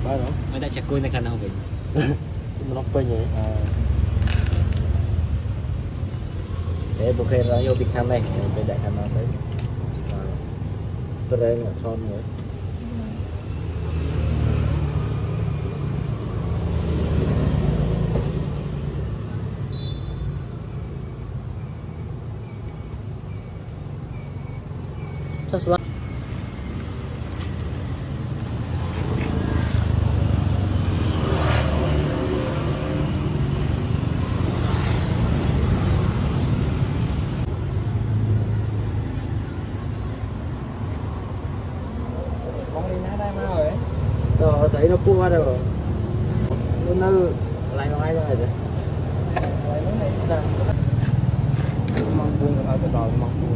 Ba đó. Mới đã check coin kan không vậy. Nó quên vậy. Để bục khen ra vô bị cam này, để đại cam nó tới. Tôi đây là son rồi. Just like rồi thấy nó cua đâu rồi nó lại nói ra rồi mong buông ở cái đồi mong buông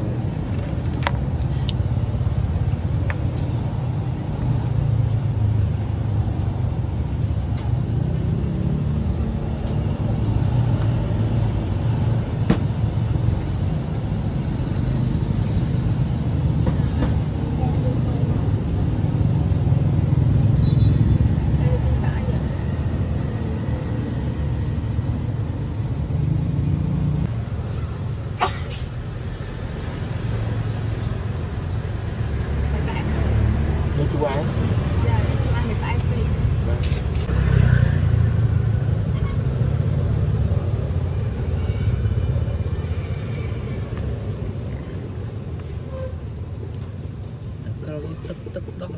chú ăn. Dạ, chú ăn 17 tỷ. Kalau tức tức tức